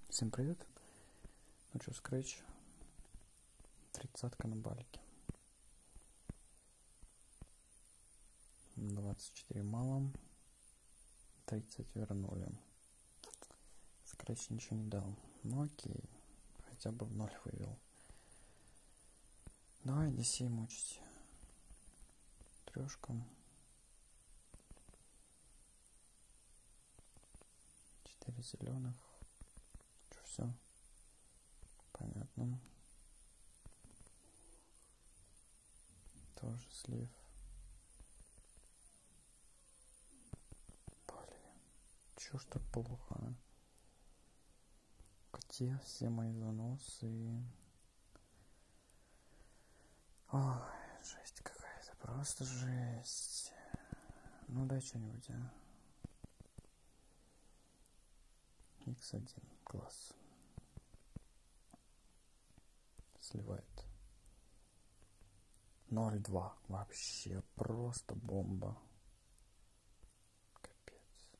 Всем привет. Ну что, скретч. 30-ка на балике. 24 малом. 30 вернули. Скретч ничего не дал. Ну окей. Хотя бы в ноль вывел. Давай DC мучить. Трешка. 4 зеленых. Что, все? Понятно. Тоже слив. Блин. Чё ж так плохо, а? Где все мои заносы? Ой, жесть какая-то. Просто жесть. Ну дай что-нибудь, а. X1. Класс. Сливает. 0,2. Вообще просто бомба. Капец.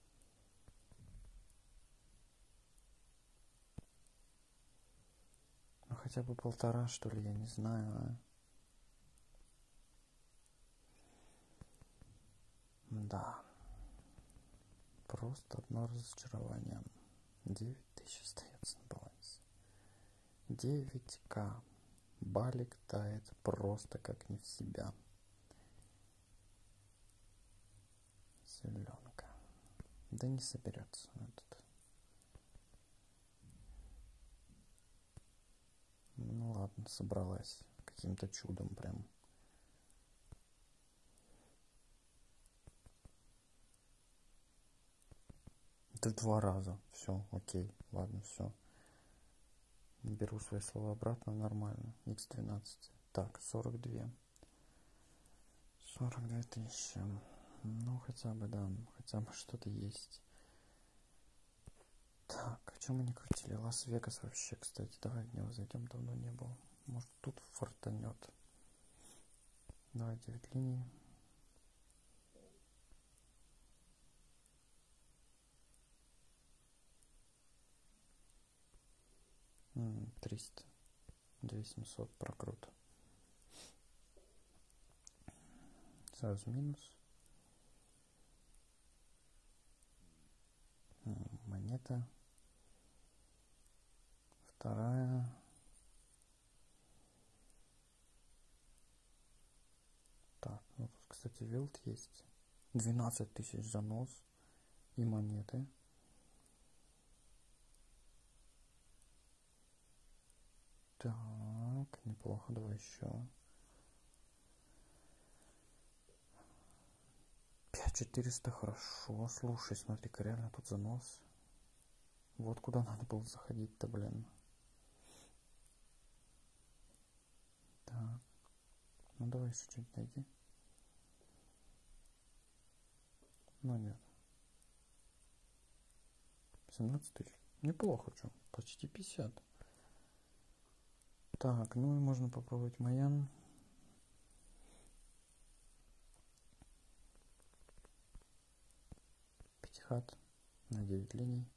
Ну хотя бы 1,5, что ли, я не знаю, а. Да. Просто одно разочарование. 9000 остается на балансе. 9К. Балик тает просто как не в себя. Зеленка. Да не соберется этот. Ну ладно, собралась. Каким-то чудом прям. Это 2 раза. Все, окей. Ладно, все. Беру свои слова обратно, нормально. X12. Так, 42. 42 тысячи. Ну, хотя бы, да. Хотя бы что-то есть. Так, о чем мы не крутили? Лас-Вегас вообще, кстати. Давай в него зайдем, давно не был. Может, тут фартанет. Давай 9 линий. М-м, 300. 2700 прокрут. Сразу минус. Монета. Вторая. Так, ну тут, кстати, вилд есть. 12 тысяч занос и монеты. Так, неплохо, давай еще. 5400, хорошо. Слушай, смотри-ка, реально тут занос. Вот куда надо было заходить-то, блин. Так, ну давай еще что-нибудь найди. Ну нет. 17 тысяч. Неплохо, что? Почти 50. Так, ну и можно попробовать Майян. Пятихат на 9 линий.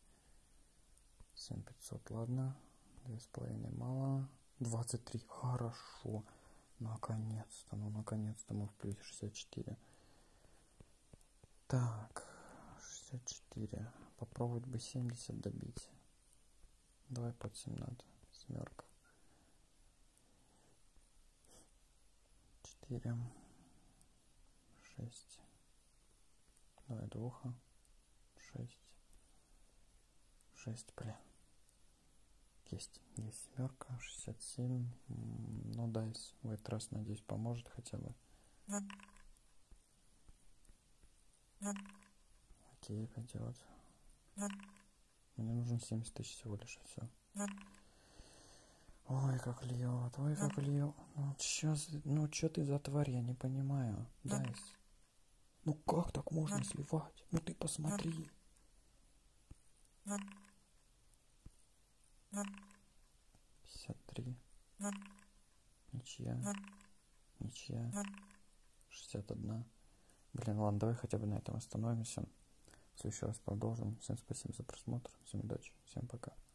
7500, ладно. 2,5 мало. 23, хорошо. Наконец-то, ну наконец-то мы в плюсе 64. Так, 64. Попробовать бы 70 добить. Давай под 7 надо. Семерка. 4. 6. Давай двуха. 6. 6, блин. Есть семерка. 67. Ну дайс в этот раз, надеюсь, поможет хотя бы. Окей, пойдет. Мне нужен 70 тысяч всего лишь, и все. Ой, как льет, ой, как льет. Ну чё ты за тварь, я не понимаю. Дайс. Ну как так можно сливать? Ну ты посмотри. 53. Ничья. Ничья. 61. Блин, ладно, давай хотя бы на этом остановимся. В следующий раз продолжим. Всем спасибо за просмотр. Всем удачи. Всем пока.